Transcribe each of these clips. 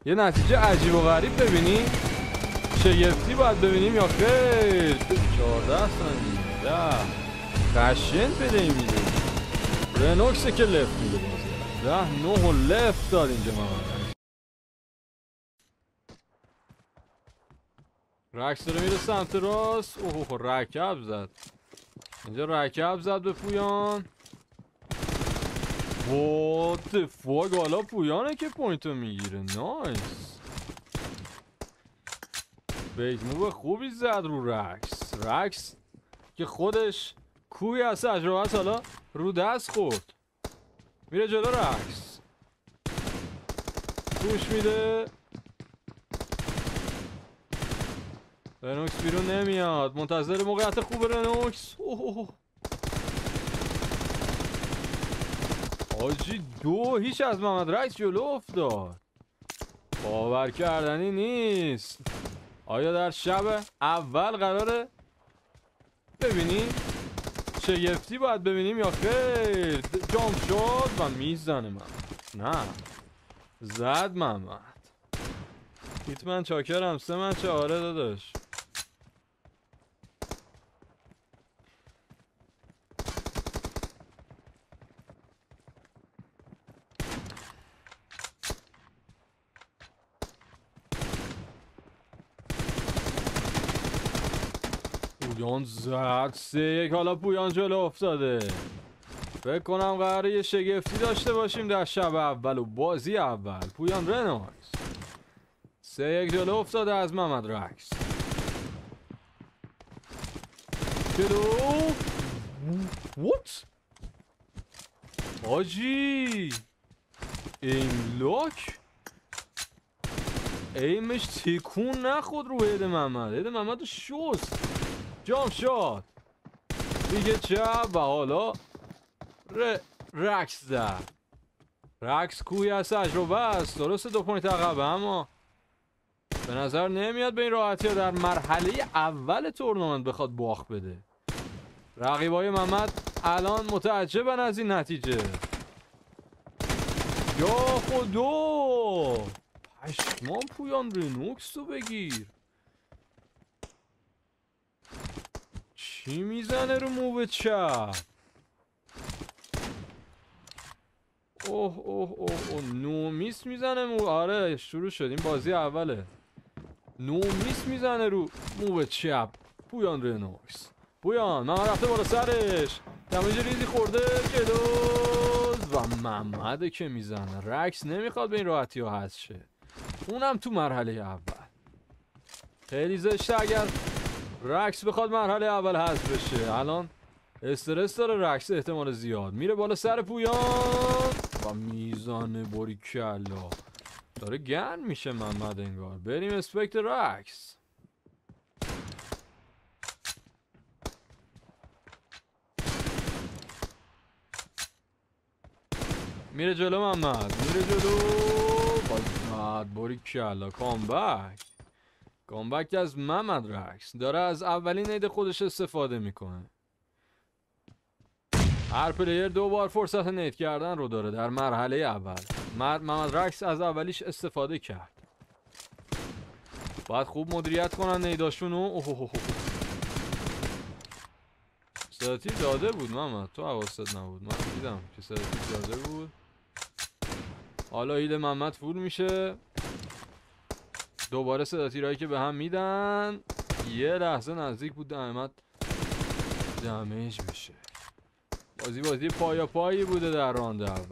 یه نتیجه عجیب و غریب ببینیم، شگفتی باید ببینیم یا خیر. 14 ثانیه 10 قشنگ پلی میده. رنوکسه که لفت میده بازی 10-9 و لفت داد اینجا. محمد رکس داره میره سمت راست. اوه رکب زد اینجا، رکب زد به پویان. وات فاگ، حالا پویانه که پوینتو میگیره. نایس، بیگ موو خوبی زد رو رکس که خودش کوی از تجربه هست، حالا رو دست خورد. میره جلو رکس، پوش میده. رنوکس بیرون نمیاد، منتظر موقعیت خوب رنوکس. آجی 2-0 از محمد رکس جلو افتاد. باور کردنی نیست. آیا در شب اول قراره ببینیم شگفتی باید ببینیم یا خیر؟ جامپ شد و میزنه من. نه زد محمد. هیتمن چاکرم 3 من 4 داداش. پویان زد 3-1. حالا پویان جلو افتاده. فکر کنم قراره یه شگفتی داشته باشیم در شب اول و بازی اول. پویان رنوکس 3-1 جلو افتاده از محمد رکس. جلو وات آجی، ایملاک ایمش تکون نخود رو هد محمد. هد محمد رو شست، جام شد دیگه چپ و حالا رکس زد. رکس کوی از تجربه است. درسته 2 پوینت عقبه، اما به نظر نمیاد به این راحتی ها در مرحله اول تورنمنت بخواد باخت بده. رقیبای محمد الان متعجبن از این نتیجه. یا خدا پشمان، پویان رنوکس رو بگیر. چی میزنه رو موو چپ؟ اوه نومیس میزنه آره شروع شد، این بازی اوله. نومیس میزنه رو موو چپ پویان رنوکس. پویان محمد رفته بالا سرش، دمیج ریزی خورده جلو و محمد که میزنه. رکس نمیخواد به این راحتی ها هست شه، اونم تو مرحله اول. خیلی زشته اگر رکس بخواد مرحله اول حذف بشه. الان استرس داره رکس احتمال زیاد. میره بالا سر پویان و میزانه. باریکلا داره گن میشه محمد انگار. بریم اسپکت رکس. میره جلو محمد، میره جلو بازد. باریکلا کامبک از محمد رکس. داره از اولین نید خودش استفاده میکنه. هر پلیر 2 بار فرصت نیت کردن رو داره در مرحله اول. محمد رکس از اولیش استفاده کرد. باید خوب مدیریت کنن نیداشونو. ستاتیر داده بود محمد، تو حواست نبود. من دیدم که ستاتیر داده بود. حالا هیل محمد فول میشه. دوباره ستاتیرهایی که به هم میدن. یه لحظه نزدیک بود محمد دمیج بشه. بازی پایی بوده در راند اول.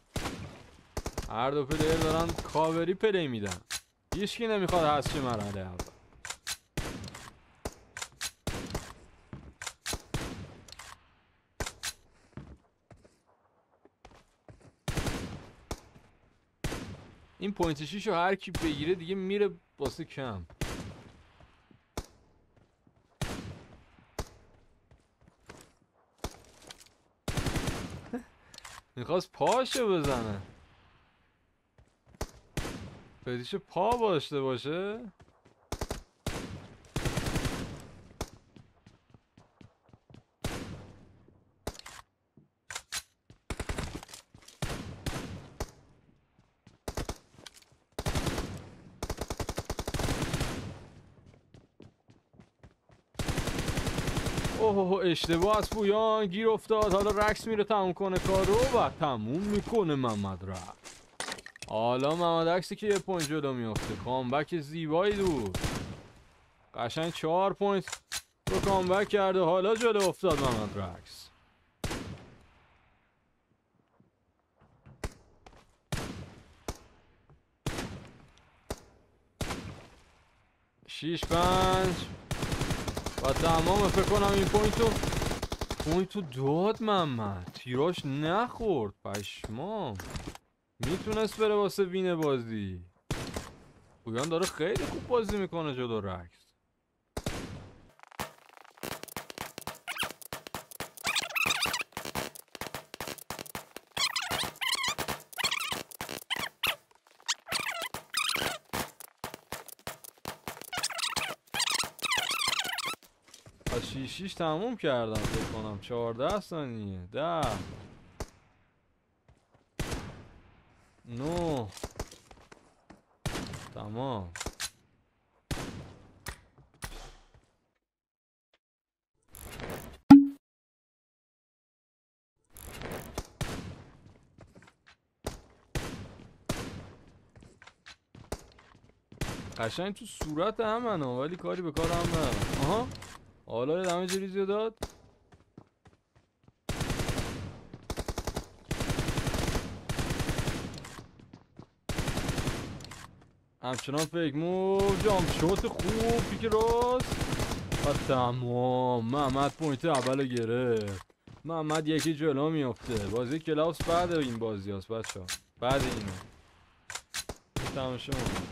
هر دو پلیر دارن کاوری پلی میدن. هیچکی نمیخواد هست چه مرحله اول. این پوینت 6 رو هر کی بگیره دیگه میره واسه کم. میخواست پاشو بزنه. فتیش پا داشته باشه. اوه اشتباه از پویان گیر افتاد. حالا رکس میره تموم کنه کارو و تموم میکنه محمد رکس. حالا محمد رکسی که یه پوینت جلو میفته. کامبک زیبایی بود. قشنگ 4 پوینت رو کامبک کرده. حالا جلو افتاد محمد رکس. 6-5 و تمام. فکر کنم این پوینتو داد محمد. تیراش نخورد. پشمام. میتونست بره واسه وین بازی. پویان داره خیلی خوب بازی میکنه جلو رکس. از 6 تموم کردم فکر کنم. 14 ثانیه. 10 9 تمام. قشنگ تو صورت همه ولی کاری به کار هم ندارم. آها حالا یه دمج ریزی داد. همچنان فیک موو. جامپ شوت خوب. پیک راست و تمام. محمد پوینت اول گرفت. محمد یکی جلو میافته. بازی کلاوس بعد این بازی هست بچه ها. بعد اینه تماشا.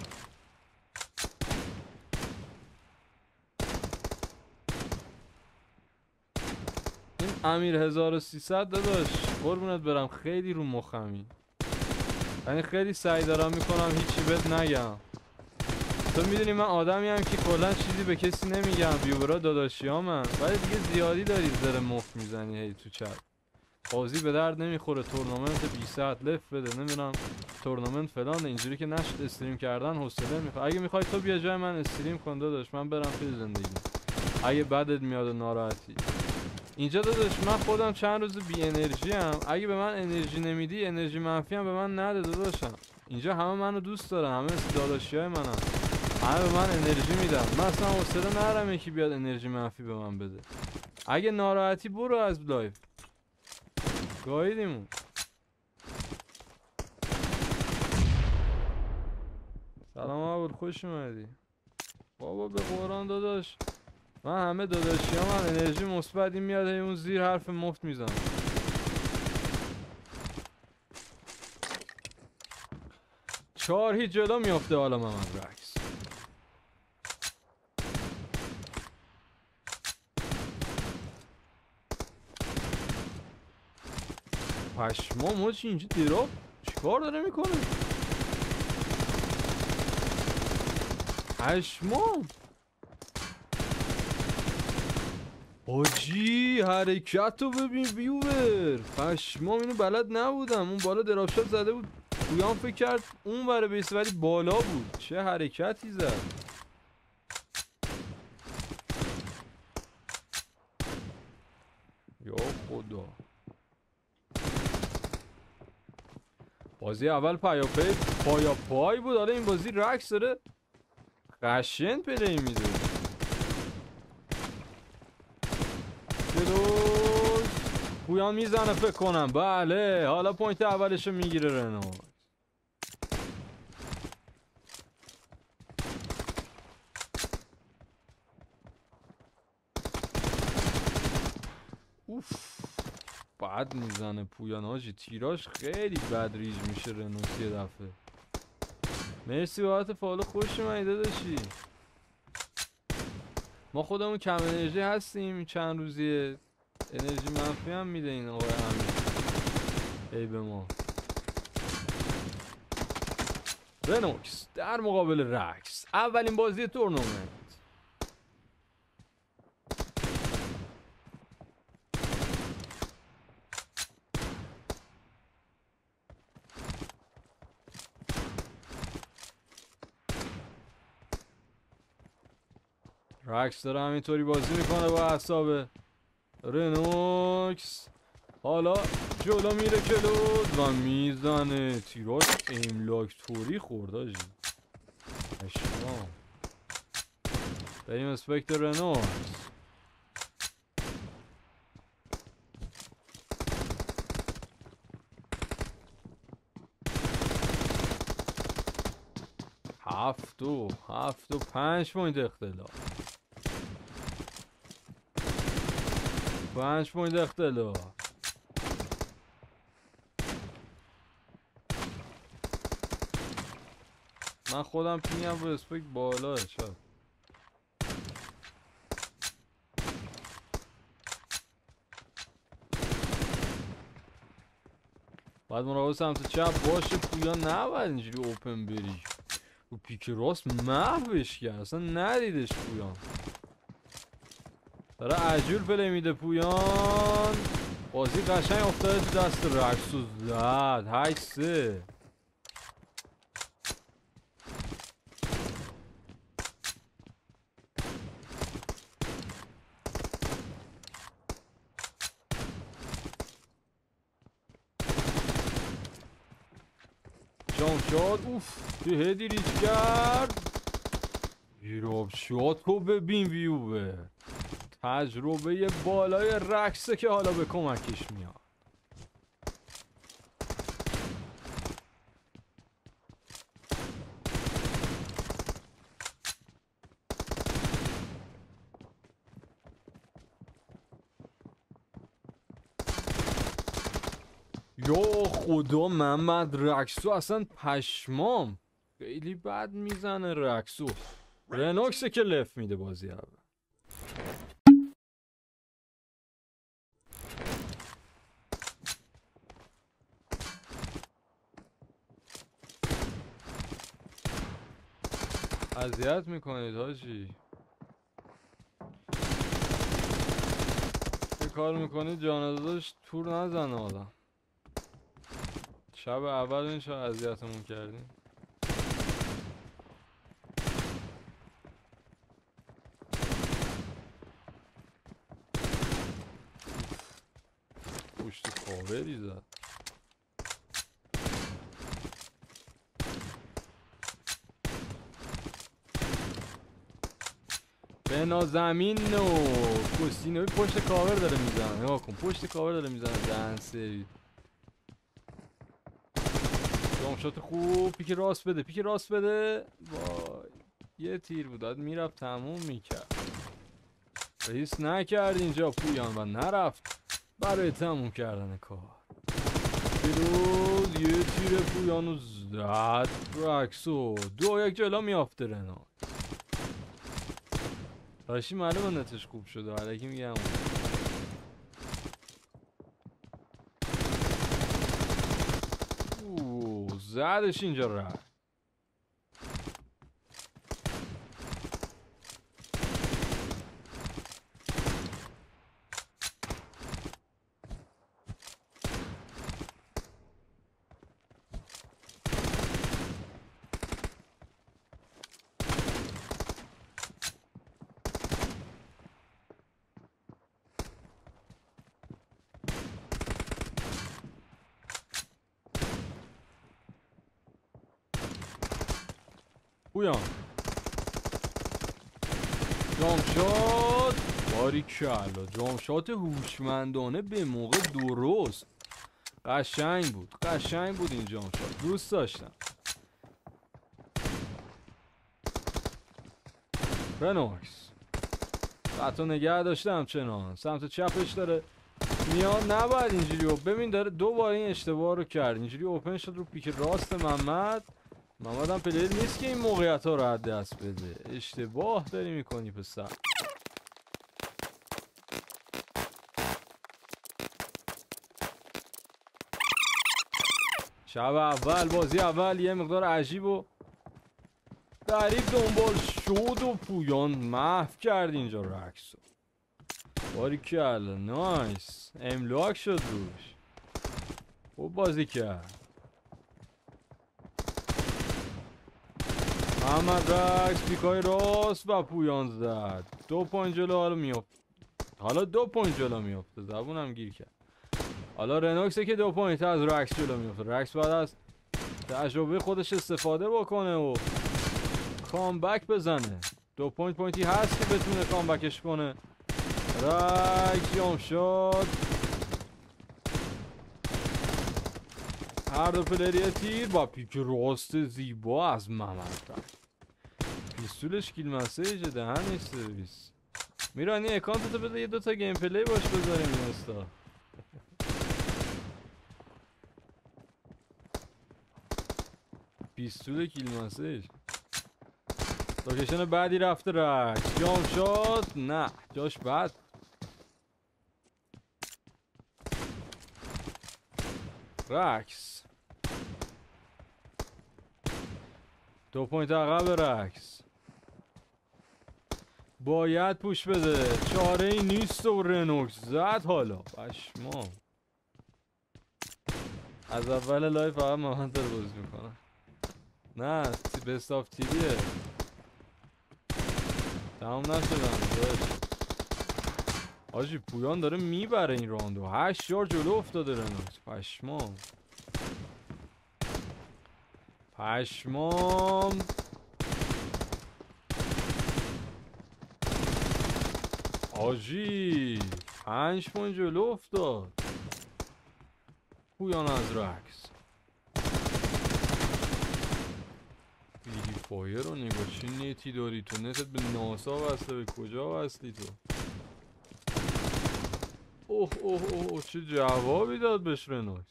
این امیر 1300 داداش قربونت برم خیلی رو مخمی. یعنی خیلی سعی دارم میکنم هیچی بهت نگم. تو میدونی من آدمی هم که کلا چیزی به کسی نمیگم. ویورا داداشی ها من. ولی دیگه زیادی داری زره مفت میزنی هی تو چت. بازی به درد نمیخوره. تورنمنت 20 ساعت لف بده نمیدونم تورنمنت فلان. اینجوری که نشد استریم کردن حوصله میخواد. اگه میخوای تو بیا جای من استریم کن داداش. من برم توی زندگی. اگه بدت میاد و ناراحتی. اینجا داداش من خودم چند روز بی انرژی ام. اگه به من انرژی نمیدی انرژی منفی هم به من نده داداشم. اینجا همه منو دوست دارن. همه مثل داداشیای منن. همه به من انرژی میدن. من اصلا حوصله ندارم یکی بیاد انرژی منفی به من بده. اگه ناراحتی برو از لایو. گاییدیمون. سلام عبود خوش اومدی. بابا به قرآن داداش من همه داداشی هم انرژی مثبتی میاد اون زیر حرف مفت میزنم. چهار هیچ جلو میافته حالا محمد رکس. پشما موچی اینجا دیراب چیکار داره میکنه؟ پشما آجی حرکت رو ببین ویور. پشمام اینو بلد نبودم. اون بالا دراب شات زده بود. پویان فکر کرد اون بره بیسته ولی بالا بود. چه حرکتی زد. یا خدا. بازی اول پای بود. حالا این بازی رکس داره قشنگ پلی میده. پویان میزنه فکر کنم. بله حالا پوینت اولشو میگیره رنو. اوف بد میزنه پویان حاجی. تیراش خیلی بد ریج میشه رنوس یه دفعه. مرسی بابت فالو. خوش اومدی داداشی. ما خودمون کم انرژی هستیم چند روزیه. انرژی منفی هم میده این آقای امیر. ای به ما. رنوکس در مقابل رکس. اولین بازی تورنمنت. رکس داره همینطوری بازی میکنه با اعصابه. رنوکس حالا جلو میره کلود و میزنه. تیراش املاکتوری خورده جی. اشمام بریم اسپکتر رنوکس. هفت و 5 پوینت اختلاف. 5 پوینت اختلاف. من خودم پینگم رو اسپکت بالاه. چرا باید مراقب سمت چپ باشه. پویان نباید اینجوری اوپن بری. رو پیک راست محوش کرد اصلا ندیدش. پویان داره عجول پلی میده. پویان بازی قشنگ افتاده تو دست رکسو. زد 8-3. جام شاد. اوف تو هدی ریچ کرد. گیراب شاد تو ببین ویوه. تجربه بالای رکسه که حالا به کمکش میاد. یا خدا محمد رکسو اصلا پشمام. خیلی بد میزنه رکسو. رنوکسه که لف میده بازی اول. اذیت میکنید حاجی. چه کار میکنید جانزاداش تور نزنه آدم. شب اول این چه اذیتمون کردیم. پشت کاوری زد. بنا زمین نو کسینوی پشت کاور داره میزنه. نگاه کن پشت کاور داره میزنه. دهن سری. جامشات خوب. پیک راست بده. پیک راست بده. وای یه تیر بود داد میرفت تموم میکرد. رئیس نکرد اینجا پویان و نرفت برای تموم کردن کار. پیروز یه تیر پویانو زد. رکسو 2-1 جلو میافته. رنا راشی معلومه نتش خوب شده. علکی میگم زدش اینجا رفت. پویان جامشات باریکلا. جامشات هوشمندانه به موقع درست. قشنگ بود. قشنگ بود این جامشات. دوست داشتم. رنوکس قطعا نگه داشتم چنان. سمت چپش داره میاد. نباید اینجوری ببین داره دوباره این اشتباه رو کرد. اینجوری اوپن شد رو پیک راست محمد هم پلیر نیست که این موقعیت ها رو از دست بده. اشتباه داری میکنی پسر. شب اول بازی اول یه مقدار عجیب و غریب دنبال شد و پویان محو کرد اینجا رکسو. باریکلا نایس. املاک شد روش. خوب بازی کرد محمد رکس. پیکای راست و پویان زد. 2 پوینت جلو حالا میافت. حالا 2 پوینت جلو میفته. زبونم گیر کرد. حالا رنوکسه که 2 پوینت از رکس جلو میفته. رکس بعد از تجربه خودش استفاده بکنه و کامبک بزنه. 2 پوینتی هست که بتونه کامبکش کنه. رکس جام شد. هر دو پلری تیر با پیک راست زیبا از محمد رکس. پیستولش کیل مسیج دهنش سرویس. میرانی اکانتتو بده یه 2 تا گیم پلی باش بذاریم این استا. پیستول کیل مسیج. لوکیشن بعدی رفته رکس. جام شد. نه جاش بد. رکس 2 پوینت عقب رکس. باید پوش بده. چاره ای نیست و رنوکس زد. حالا پشما از اول لایف فقط محمد داره بازی میکنه. نه بست آف تیویه. تمام نشدم داشت. آجی پویان داره میبره این راندو. 8 یار جلو افتاده رنوکس. پشمام. آجی 5 پوینت جلو افتاد پویان از رکس. بیلی فایر رو نگاه چی نتی داری تو؟ نتت به ناسا وصله. به کجا وصلی تو؟ اوه اوه اوه چه جوابی داد بهش رنوکس.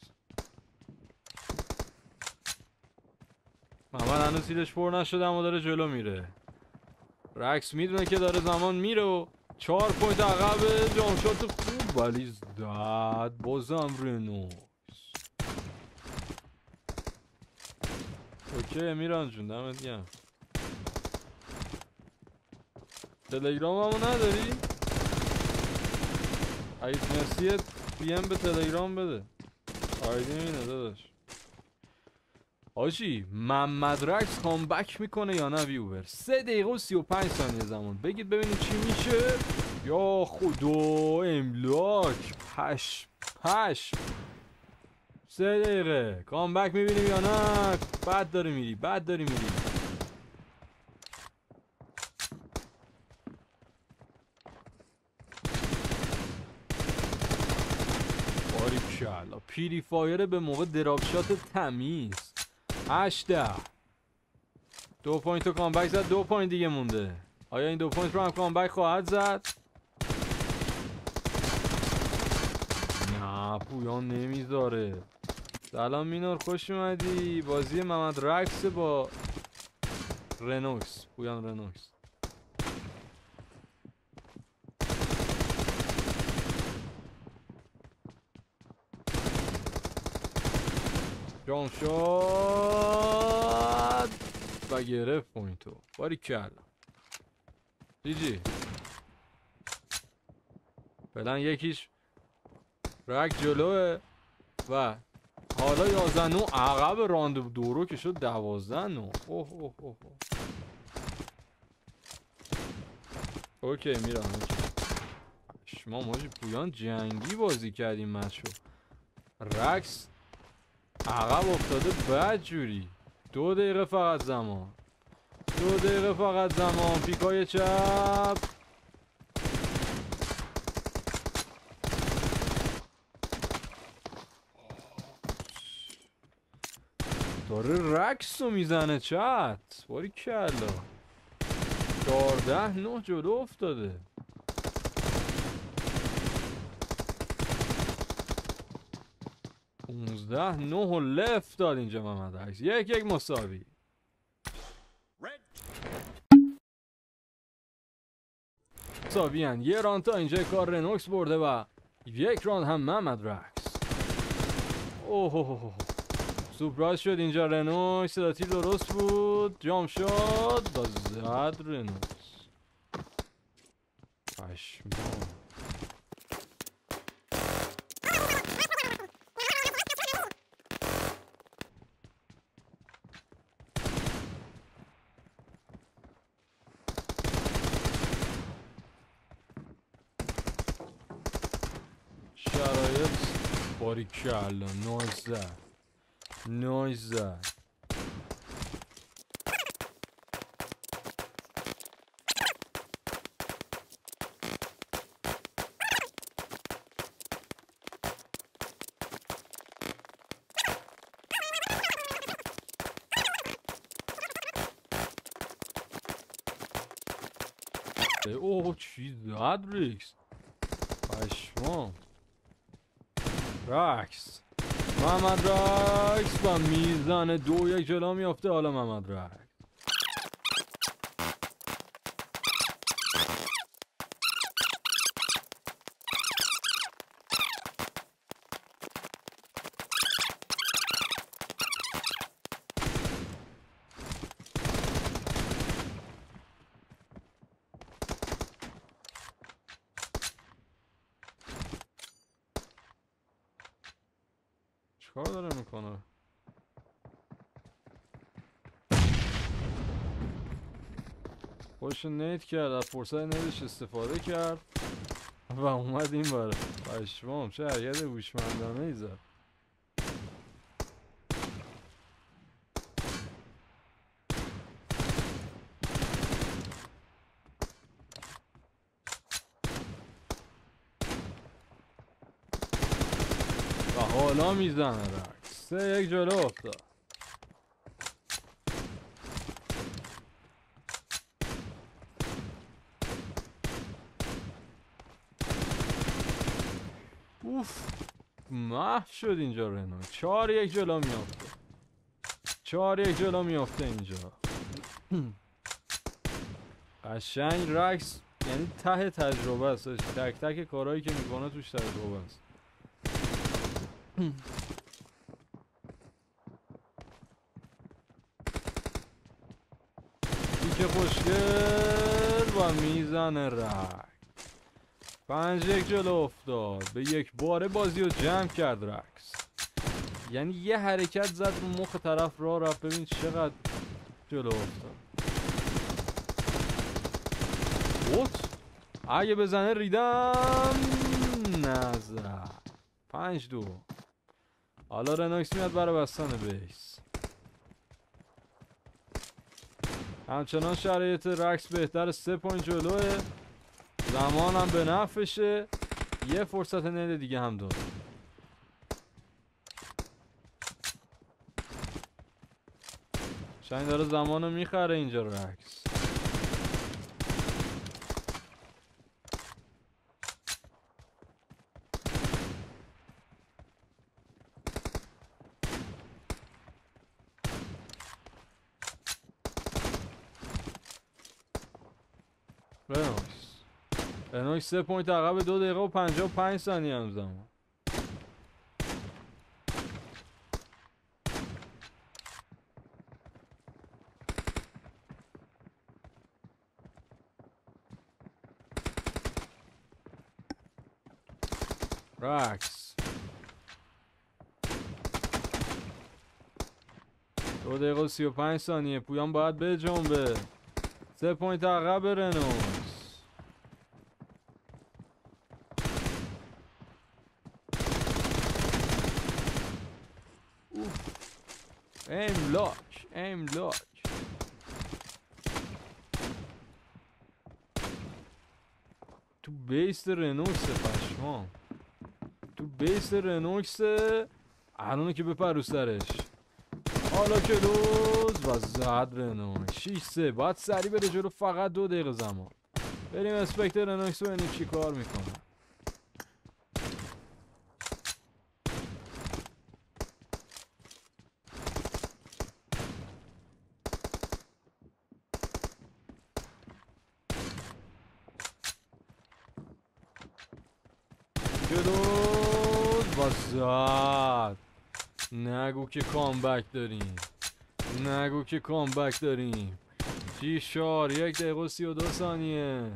محمد هنوز سیدش پر نشده اما داره جلو میره. رکس میدونه که داره زمان میره و 4 پوینت عقب. جام شات خوب ولی زد بازم رنوکس. اوکی میران جون دمت گرم. تلگرام همو نداری؟ اگه تونستیت پیم به تلگرام بده. آیدی اینه داداش. آجی محمد رکس کامبک میکنه یا نه ویوور؟ 3 دقیقه و 35 ثانیه زمان. بگید ببینید چی میشه. یا خدا املاک. پش 3 دقیقه کامبک میبینیم یا نه؟ بد داری میری. باریکلا پیری فایر به موقع دراپ شات تمیز. 18 2 پوینت رو کامبک زد. 2 پوینت دیگه مونده. آیا این 2 پوینت رو هم کامبک خواهد زد؟ نه پویان نمیذاره. سلام مینور خوش اومدی. بازی محمد رکس با رنوکس. پویان رنوکس. جام شد و گرفت پوینتو. باریکلا جی. فعلا یکیش رک جلوه و حالا 11 عقب راند دورو که شد 12. اوه اوکی میرم. شما ماجی پویان جنگی بازی کردیم مچو. رکس عقب افتاده بد جوری. 2 دقیقه فقط زمان. پیکای چپ. داره رکس رو میزنه چت. باریکلا 14 جلو افتاده. 15 و لفت داد اینجا محمد رکس. 1-1 مساوی. مساویان. یه راند تا اینجا کار رنوکس برده و 1 راند هم محمد رکس. اوه سورپرایز شد اینجا رنوکس. صداتی درست بود. جام شد و زد رنوکس. پشمان. باریکلا نایس زد نایس زد. اوه چی زد ریکس پشمام. رکس محمد رکس و میزنه 2-1 جلو میافته. حالا محمد رکس چیکار داره میکنه؟ خودش نیت کرد، از فرصت نیتش استفاده کرد و اومد این بره. پشمام چه حرکت هوشمندانه ای زد. و حالا میزنه رکس 3-1 جلو افتاد. اوف محو شد اینجا رنو. 4-1 جلو میافته. 4-1 جلو میافته اینجا. قشنگ رکس یعنی ته تجربه است. تک تک کارهایی که میکنه توش تجربه است. که خوشگل و میزنه رک. 5-1 جلو افتاد. به یک باره بازی رو جمع کرد رکس. یعنی یه حرکت زد رو مخ طرف راه رفت. ببین چقدر جلو افتاد. اوت اگه بزنه ریدم نزد. 5-2. حالا رنوکس میاد برای بستن بیس. همچنان شرایط رکس بهتر. 3 پوینت جلوه. زمان هم به نفعشه. یه فرصت نده دیگه هم داد. شاید داره زمانو میخره اینجا رکس. رنوکس 3 پوینت عقب. 2 دقیقه و 55 ثانیه هم زمان. رکس 2 دقیقه و 35 ثانیه. پویان باید بجنبه. 3 پوینت عقب رنوکس. ایم لاک. ایم لاک. تو بیست رنوکس. پشمام تو بیست رنوکس. الانه که بپر رو سرش. حالا که دوز و زد رنوکس. 6-3. باید سریع بره جلو. فقط 2 دقیقه زمان. بریم اسپکتر رنوکس رو ببینیم چی کار میکنه. جلوز و زد. نگو که کامبک داریم. نگو که کامبک داریم. 6-4. 1 دقیقه و 32 ثانیه.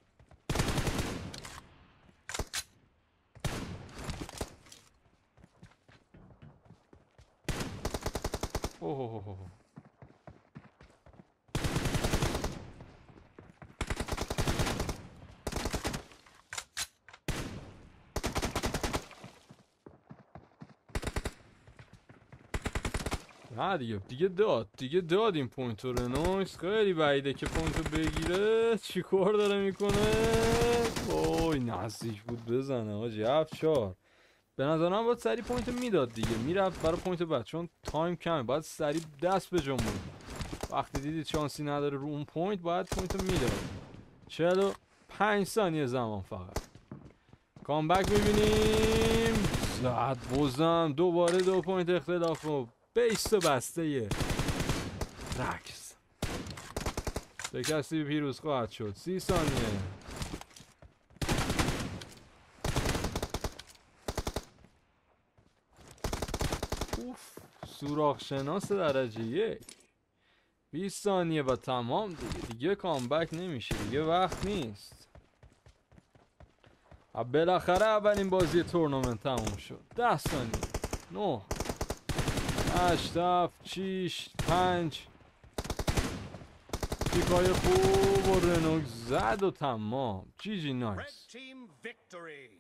اوه نه دیگه داد این پوینت رو. رنوکس خیلی بعیده که پوینت رو بگیره. چی کار داره میکنه؟ اوی نزدیک بود بزنه آجی. 7-4. به نظرم باید سریع پوینت میداد دیگه، میرفت برای پوینت بعد، چون تایم کمه، باید سریع دست به جنبون. وقتی دیدید شانسی نداره رو اون پوینت، باید پوینت رو میداد. 45 ثانیه زمان فقط. کامبک میبینیم. زد بازم دوباره 2 پوینت اختلاف رو بیست و بسته رکس. چه کسی پیروز خواهد شد؟ 30 ثانیه. اوف، سوراخ شناس درجه 1. 20 ثانیه و تمام دیگه کامبک نمیشه، دیگه وقت نیست. بالاخره اولین بازی تورنمنت تموم شد. 10 ثانیه. 9 8 7 6 5. پیکای خوب و رنوکس زد و تمام. جی جی نایس.